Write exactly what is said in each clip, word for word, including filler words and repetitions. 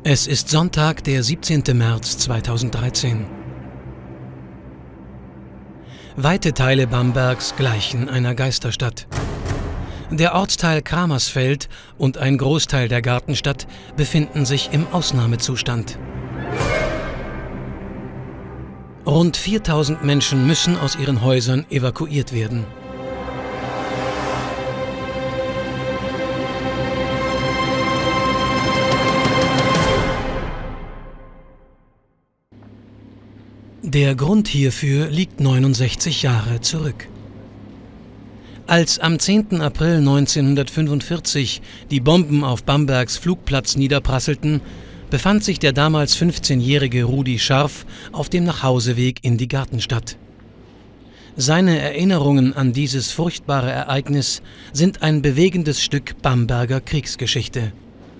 Es ist Sonntag, der siebzehnte März zweitausenddreizehn. Weite Teile Bambergs gleichen einer Geisterstadt. Der Ortsteil Kramersfeld und ein Großteil der Gartenstadt befinden sich im Ausnahmezustand. Rund viertausend Menschen müssen aus ihren Häusern evakuiert werden. Der Grund hierfür liegt neunundsechzig Jahre zurück. Als am zehnten April neunzehnhundertfünfundvierzig die Bomben auf Bambergs Flugplatz niederprasselten, befand sich der damals fünfzehnjährige Rudi Scharf auf dem Nachhauseweg in die Gartenstadt. Seine Erinnerungen an dieses furchtbare Ereignis sind ein bewegendes Stück Bamberger Kriegsgeschichte.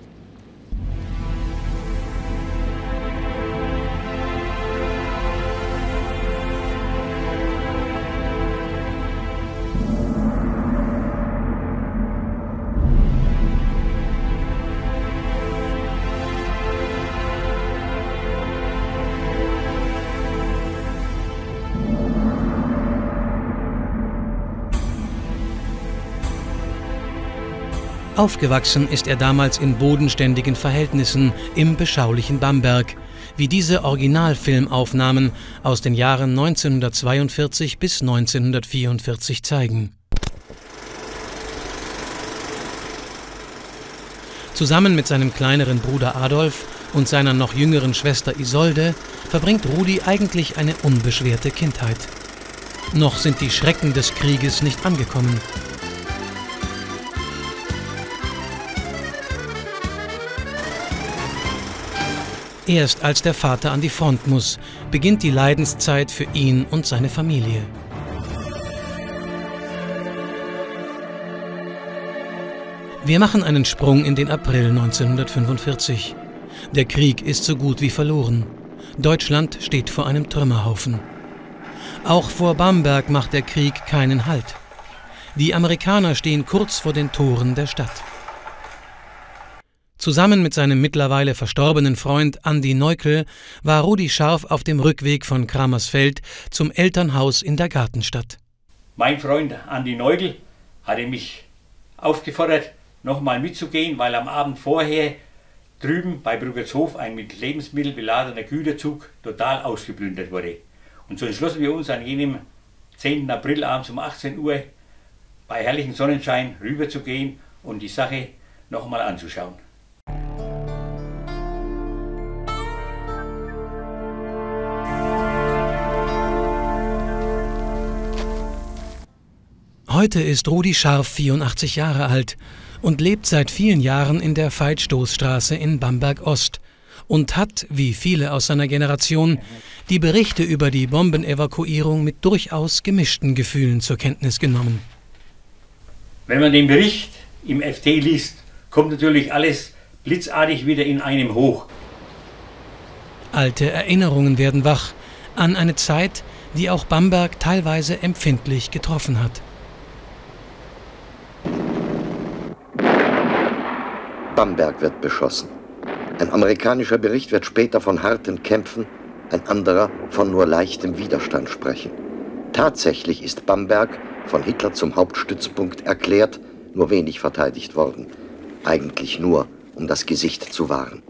Aufgewachsen ist er damals in bodenständigen Verhältnissen im beschaulichen Bamberg, wie diese Originalfilmaufnahmen aus den Jahren neunzehnhundertzweiundvierzig bis neunzehnhundertvierundvierzig zeigen. Zusammen mit seinem kleineren Bruder Adolf und seiner noch jüngeren Schwester Isolde verbringt Rudi eigentlich eine unbeschwerte Kindheit. Noch sind die Schrecken des Krieges nicht angekommen. Erst als der Vater an die Front muss, beginnt die Leidenszeit für ihn und seine Familie. Wir machen einen Sprung in den April neunzehnhundertfünfundvierzig. Der Krieg ist so gut wie verloren. Deutschland steht vor einem Trümmerhaufen. Auch vor Bamberg macht der Krieg keinen Halt. Die Amerikaner stehen kurz vor den Toren der Stadt. Zusammen mit seinem mittlerweile verstorbenen Freund Andi Neukel war Rudi Scharf auf dem Rückweg von Kramersfeld zum Elternhaus in der Gartenstadt. Mein Freund Andi Neukel hatte mich aufgefordert, nochmal mitzugehen, weil am Abend vorher drüben bei Brüggershof ein mit Lebensmitteln beladener Güterzug total ausgeplündert wurde. Und so entschlossen wir uns an jenem zehnten April abends um achtzehn Uhr bei herrlichem Sonnenschein rüberzugehen und die Sache nochmal anzuschauen. Heute ist Rudi Scharf vierundachtzig Jahre alt und lebt seit vielen Jahren in der Veitstoßstraße in Bamberg-Ost und hat, wie viele aus seiner Generation, die Berichte über die Bombenevakuierung mit durchaus gemischten Gefühlen zur Kenntnis genommen. Wenn man den Bericht im F T liest, kommt natürlich alles blitzartig wieder in einem hoch. Alte Erinnerungen werden wach an eine Zeit, die auch Bamberg teilweise empfindlich getroffen hat. Bamberg wird beschossen. Ein amerikanischer Bericht wird später von harten Kämpfen, ein anderer von nur leichtem Widerstand sprechen. Tatsächlich ist Bamberg von Hitler zum Hauptstützpunkt erklärt, nur wenig verteidigt worden. Eigentlich nur, um das Gesicht zu wahren.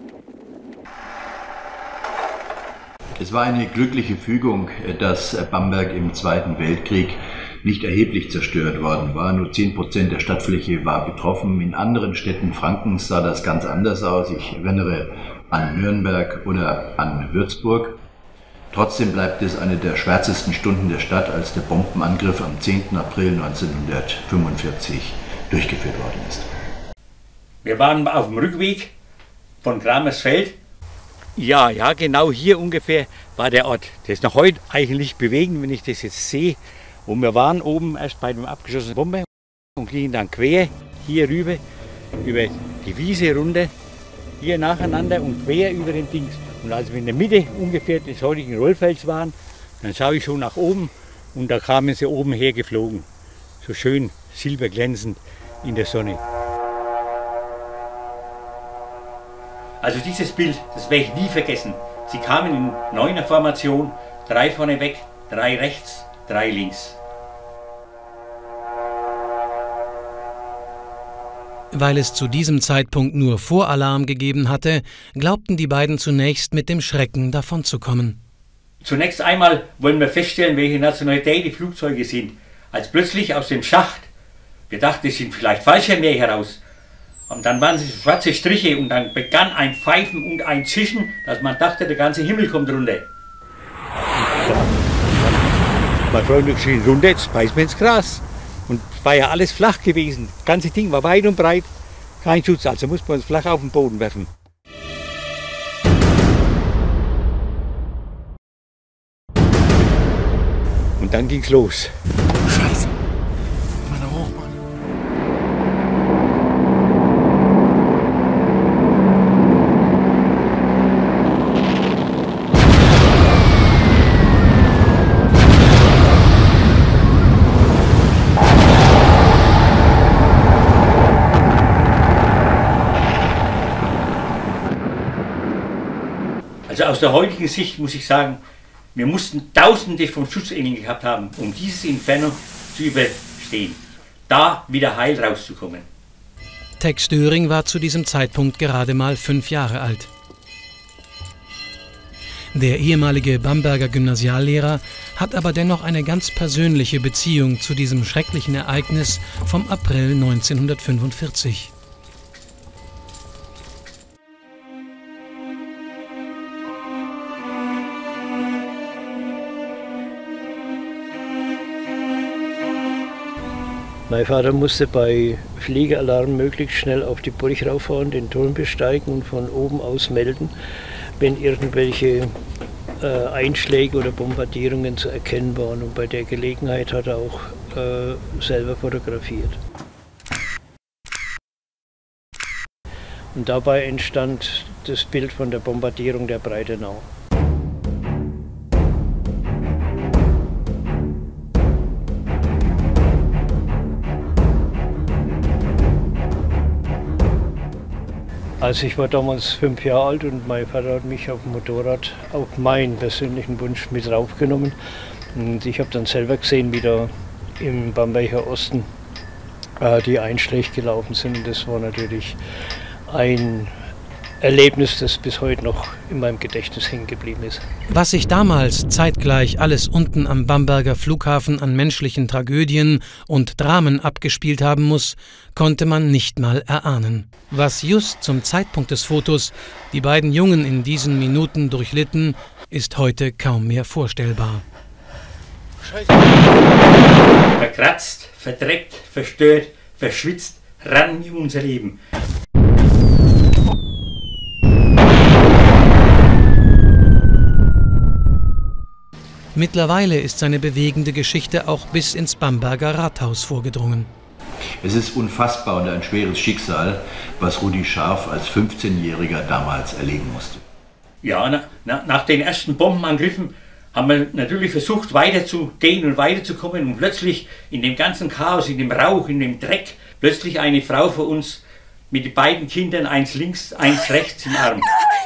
Es war eine glückliche Fügung, dass Bamberg im Zweiten Weltkrieg nicht erheblich zerstört worden war. Nur zehn Prozent der Stadtfläche war betroffen. In anderen Städten Frankens sah das ganz anders aus. Ich erinnere an Nürnberg oder an Würzburg. Trotzdem bleibt es eine der schwärzesten Stunden der Stadt, als der Bombenangriff am zehnten April neunzehnhundertfünfundvierzig durchgeführt worden ist. Wir waren auf dem Rückweg von Kramersfeld. Ja, ja, genau hier ungefähr war der Ort. Das ist noch heute eigentlich bewegend, wenn ich das jetzt sehe. Und wir waren oben erst bei dem abgeschossenen Bombe und gingen dann quer hier rüber, über die Wiese runter, hier nacheinander und quer über den Dings. Und als wir in der Mitte ungefähr des heutigen Rollfelds waren, dann schaue ich schon nach oben und da kamen sie oben her geflogen. So schön silberglänzend in der Sonne. Also dieses Bild, das werde ich nie vergessen. Sie kamen in neuner Formation, drei vorne weg, drei rechts, drei links. Weil es zu diesem Zeitpunkt nur Voralarm gegeben hatte, glaubten die beiden zunächst mit dem Schrecken davonzukommen. Zunächst einmal wollen wir feststellen, welche Nationalität die Flugzeuge sind. Als plötzlich aus dem Schacht, wir dachten, es sind vielleicht Fallschirmjäger heraus, und dann waren es schwarze Striche und dann begann ein Pfeifen und ein Zischen, dass man dachte, der ganze Himmel kommt runter. Mein Freund hat geschrien, runter, jetzt beißen wir ins Gras. Und es war ja alles flach gewesen. Das ganze Ding war weit und breit. Kein Schutz, also musste man es flach auf den Boden werfen. Und dann ging's los. Scheiße. Meine Hochmann. Also aus der heutigen Sicht muss ich sagen, wir mussten Tausende von Schutzengeln gehabt haben, um dieses Inferno zu überstehen, da wieder heil rauszukommen. Tex Döring war zu diesem Zeitpunkt gerade mal fünf Jahre alt. Der ehemalige Bamberger Gymnasiallehrer hat aber dennoch eine ganz persönliche Beziehung zu diesem schrecklichen Ereignis vom April neunzehnhundertfünfundvierzig. Mein Vater musste bei Fliegealarm möglichst schnell auf die Burg rauffahren, den Turm besteigen und von oben aus melden, wenn irgendwelche äh, Einschläge oder Bombardierungen zu erkennen waren. Und bei der Gelegenheit hat er auch äh, selber fotografiert. Und dabei entstand das Bild von der Bombardierung der Breitenau. Also ich war damals fünf Jahre alt und mein Vater hat mich auf dem Motorrad auf meinen persönlichen Wunsch mit raufgenommen. Und ich habe dann selber gesehen, wie da im Bamberger Osten äh, die Einschläge gelaufen sind. Und das war natürlich ein Erlebnis, das bis heute noch in meinem Gedächtnis hängen geblieben ist. Was sich damals zeitgleich alles unten am Bamberger Flughafen an menschlichen Tragödien und Dramen abgespielt haben muss, konnte man nicht mal erahnen. Was just zum Zeitpunkt des Fotos die beiden Jungen in diesen Minuten durchlitten, ist heute kaum mehr vorstellbar. Scheiße. Verkratzt, verdreckt, verstört, verschwitzt, ran in unser Leben. Mittlerweile ist seine bewegende Geschichte auch bis ins Bamberger Rathaus vorgedrungen. Es ist unfassbar und ein schweres Schicksal, was Rudi Scharf als fünfzehnjähriger damals erleben musste. Ja, na, na, nach den ersten Bombenangriffen haben wir natürlich versucht, weiterzugehen und weiterzukommen. Und plötzlich in dem ganzen Chaos, in dem Rauch, in dem Dreck, plötzlich eine Frau vor uns mit den beiden Kindern, eins links, eins rechts im Arm.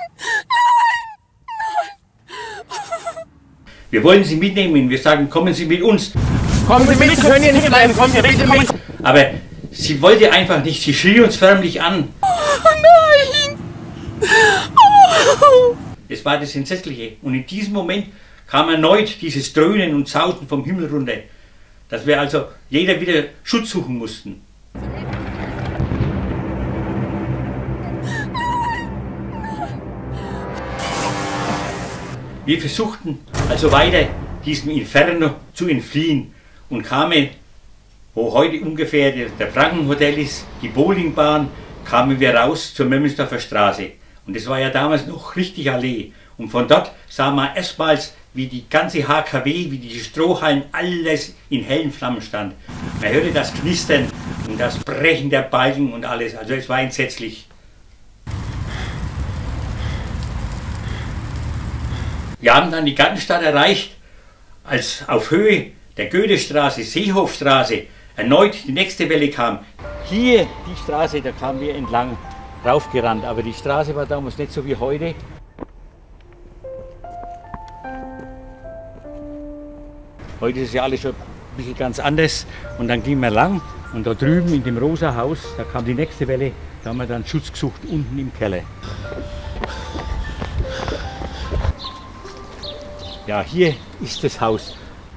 Wir wollen Sie mitnehmen, wir sagen, kommen Sie mit uns. Kommen Sie mit, können hier nicht bleiben, kommen Sie bitte mit. Aber sie wollte einfach nicht, sie schrie uns förmlich an. Oh nein! Oh. Das war das Entsetzliche. Und in diesem Moment kam erneut dieses Dröhnen und Sausen vom Himmel runter, dass wir also jeder wieder Schutz suchen mussten. Wir versuchten also weiter diesem Inferno zu entfliehen und kamen, wo heute ungefähr der Frankenhotel ist, die Bowlingbahn, kamen wir raus zur Mömmelsdorfer Straße. Und das war ja damals noch richtig Allee. Und von dort sah man erstmals, wie die ganze H K W, wie die Strohhallen, alles in hellen Flammen stand. Man hörte das Knistern und das Brechen der Balken und alles. Also es war entsetzlich. Wir haben dann die Gartenstadt erreicht, als auf Höhe der Goethestraße, Seehofstraße erneut die nächste Welle kam. Hier die Straße, da kamen wir entlang. raufgerannt. Aber die Straße war damals nicht so wie heute. Heute ist es ja alles schon ein bisschen ganz anders. Und dann gingen wir lang und da drüben in dem rosa Haus, da kam die nächste Welle, da haben wir dann Schutz gesucht unten im Keller. Ja, hier ist das Haus.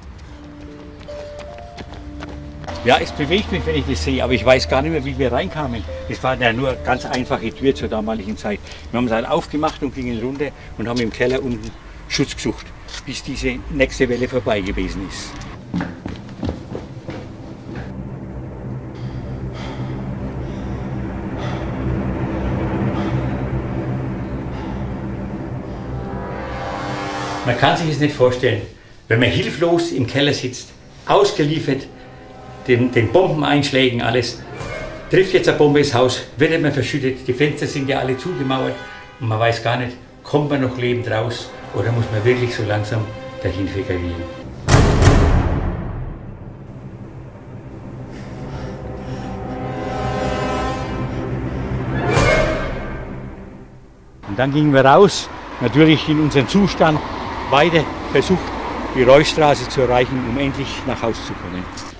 Ja, es bewegt mich, wenn ich das sehe, aber ich weiß gar nicht mehr, wie wir reinkamen. Es war ja nur eine ganz einfache Tür zur damaligen Zeit. Wir haben es halt aufgemacht und gingen runter und haben im Keller unten Schutz gesucht, bis diese nächste Welle vorbei gewesen ist. Man kann sich es nicht vorstellen, wenn man hilflos im Keller sitzt, ausgeliefert, den, den Bombeneinschlägen, alles, trifft jetzt eine Bombe ins Haus, wird man verschüttet, die Fenster sind ja alle zugemauert und man weiß gar nicht, kommt man noch lebend raus oder muss man wirklich so langsam dahin vegetieren. Und dann gingen wir raus, natürlich in unseren Zustand, weiter versucht, die Reustraße zu erreichen, um endlich nach Hause zu kommen.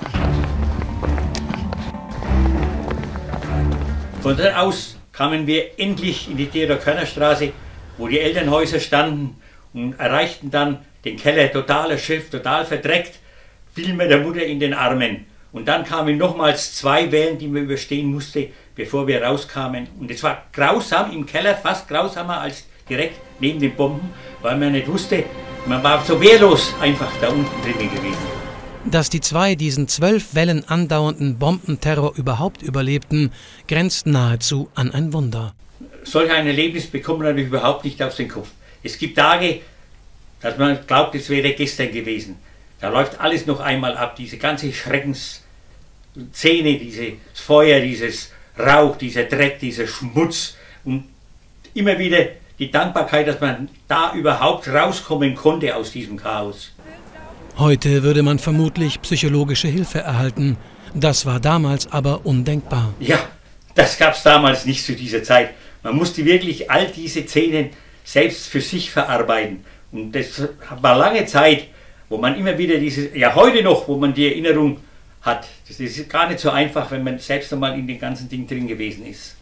Von dort aus kamen wir endlich in die Theodor-Körner-Straße, wo die Elternhäuser standen, und erreichten dann den Keller total erschöpft, total verdreckt, fielen mir der Mutter in den Armen. Und dann kamen nochmals zwei Wellen, die man überstehen musste, bevor wir rauskamen. Und es war grausam im Keller, fast grausamer als direkt neben den Bomben, weil man nicht wusste, man war so wehrlos einfach da unten drin gewesen. Dass die zwei diesen zwölf Wellen andauernden Bombenterror überhaupt überlebten, grenzt nahezu an ein Wunder. Solch ein Erlebnis bekommt man natürlich überhaupt nicht aus dem Kopf. Es gibt Tage, dass man glaubt, es wäre gestern gewesen. Da läuft alles noch einmal ab, diese ganze Schreckensszene, dieses Feuer, dieses Rauch, dieser Dreck, dieser Schmutz und immer wieder die Dankbarkeit, dass man da überhaupt rauskommen konnte aus diesem Chaos. Heute würde man vermutlich psychologische Hilfe erhalten. Das war damals aber undenkbar. Ja, das gab es damals nicht zu dieser Zeit. Man musste wirklich all diese Szenen selbst für sich verarbeiten. Und das war lange Zeit, wo man immer wieder diese, ja heute noch, wo man die Erinnerung hat. Das ist gar nicht so einfach, wenn man selbst einmal in dem ganzen Ding drin gewesen ist.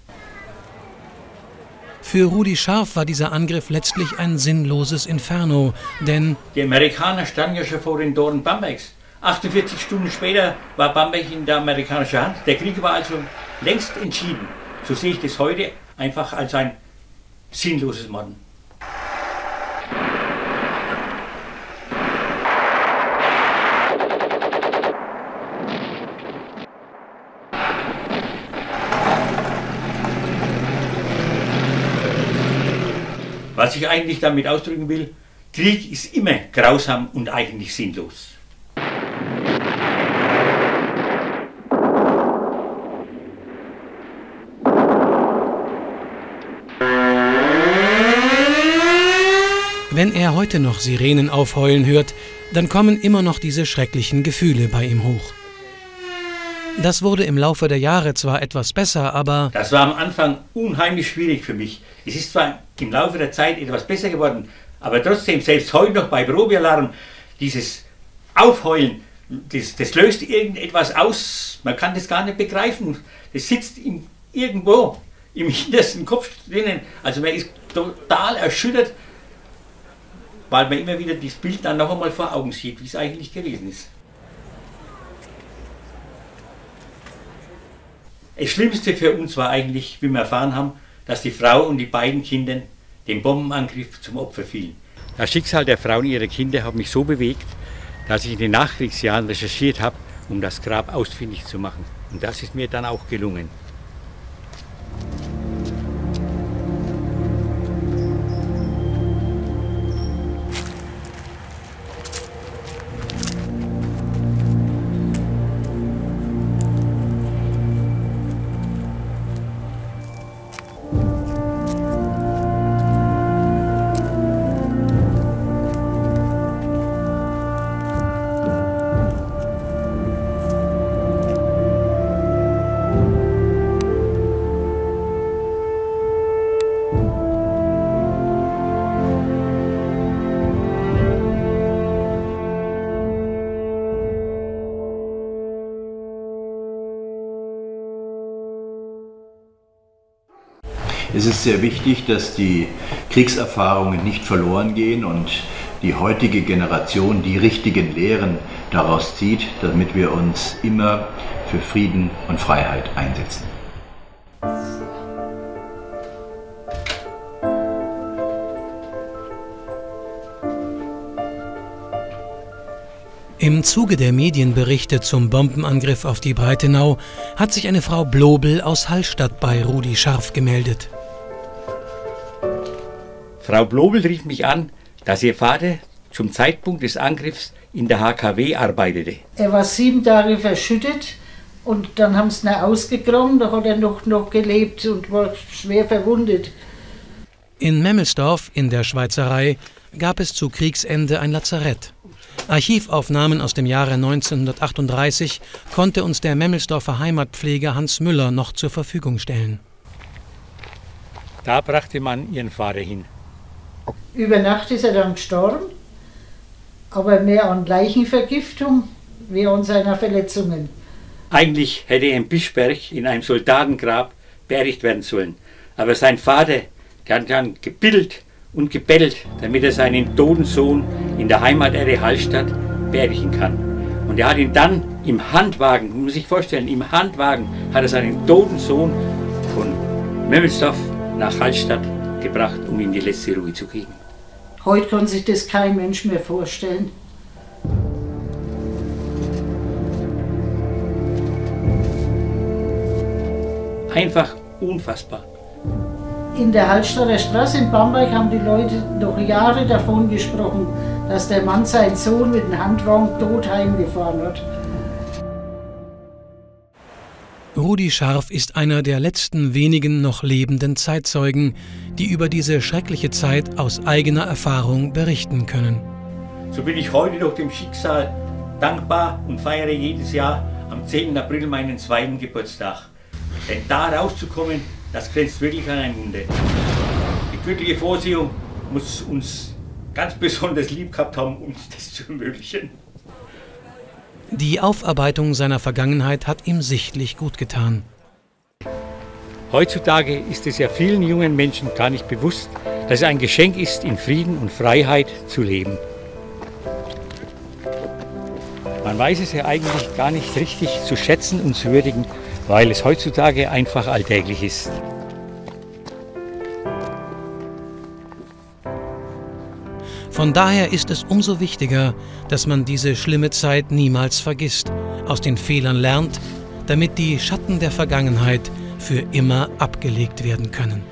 Für Rudi Scharf war dieser Angriff letztlich ein sinnloses Inferno, denn die Amerikaner standen ja schon vor den Toren Bambergs. achtundvierzig Stunden später war Bamberg in der amerikanischen Hand. Der Krieg war also längst entschieden. So sehe ich das heute einfach als ein sinnloses Morden. Was ich eigentlich damit ausdrücken will, Krieg ist immer grausam und eigentlich sinnlos. wenn er heute noch Sirenen aufheulen hört, dann kommen immer noch diese schrecklichen Gefühle bei ihm hoch. Das wurde im Laufe der Jahre zwar etwas besser, aber... Das war am Anfang unheimlich schwierig für mich. Es ist zwar im Laufe der Zeit etwas besser geworden, aber trotzdem, selbst heute noch bei Probealarm, dieses Aufheulen, das, das löst irgendetwas aus. Man kann das gar nicht begreifen. Das sitzt in, irgendwo im hintersten Kopf drinnen. Also man ist total erschüttert, weil man immer wieder das Bild dann noch einmal vor Augen sieht, wie es eigentlich gewesen ist. Das Schlimmste für uns war eigentlich, wie wir erfahren haben, dass die Frau und die beiden Kinder dem Bombenangriff zum Opfer fielen. Das Schicksal der Frauen und ihrer Kinder hat mich so bewegt, dass ich in den Nachkriegsjahren recherchiert habe, um das Grab ausfindig zu machen. Und das ist mir dann auch gelungen. Es ist sehr wichtig, dass die Kriegserfahrungen nicht verloren gehen und die heutige Generation die richtigen Lehren daraus zieht, damit wir uns immer für Frieden und Freiheit einsetzen. Im Zuge der Medienberichte zum Bombenangriff auf die Breitenau hat sich eine Frau Blobel aus Hallstatt bei Rudi Scharf gemeldet. Frau Blobel rief mich an, dass ihr Vater zum Zeitpunkt des Angriffs in der H K W arbeitete. Er war sieben Tage verschüttet und dann haben sie ihn ausgegraben, da hat er noch, noch gelebt und war schwer verwundet. In Memmelsdorf in der Schweizerei gab es zu Kriegsende ein Lazarett. Archivaufnahmen aus dem Jahre neunzehnhundertachtunddreißig konnte uns der Memmelsdorfer Heimatpfleger Hans Müller noch zur Verfügung stellen. Da brachte man ihren Vater hin. Über Nacht ist er dann gestorben, aber mehr an Leichenvergiftung wie an seiner Verletzungen. Eigentlich hätte er in Bischberg in einem Soldatengrab beerdigt werden sollen. Aber sein Vater, der hat dann gebittelt und gebettelt, damit er seinen toten Sohn in der Heimaterde Hallstatt beerdigen kann. Und er hat ihn dann im Handwagen, muss man sich vorstellen, im Handwagen hat er seinen toten Sohn von Memmelsdorf nach Hallstatt gebracht, um ihm die letzte Ruhe zu geben. Heute kann sich das kein Mensch mehr vorstellen. Einfach unfassbar. In der Hallstatter Straße in Bamberg haben die Leute noch Jahre davon gesprochen, dass der Mann seinen Sohn mit dem Handwagen tot heimgefahren hat. Rudi Scharf ist einer der letzten wenigen noch lebenden Zeitzeugen, die über diese schreckliche Zeit aus eigener Erfahrung berichten können. So bin ich heute noch dem Schicksal dankbar und feiere jedes Jahr am zehnten April meinen zweiten Geburtstag. Denn da rauszukommen, das grenzt wirklich an ein Wunder. Die göttliche Vorsehung muss uns ganz besonders lieb gehabt haben, uns das zu ermöglichen. Die Aufarbeitung seiner Vergangenheit hat ihm sichtlich gut getan. Heutzutage ist es ja vielen jungen Menschen gar nicht bewusst, dass es ein Geschenk ist, in Frieden und Freiheit zu leben. Man weiß es ja eigentlich gar nicht richtig zu schätzen und zu würdigen, weil es heutzutage einfach alltäglich ist. Von daher ist es umso wichtiger, dass man diese schlimme Zeit niemals vergisst, aus den Fehlern lernt, damit die Schatten der Vergangenheit für immer abgelegt werden können.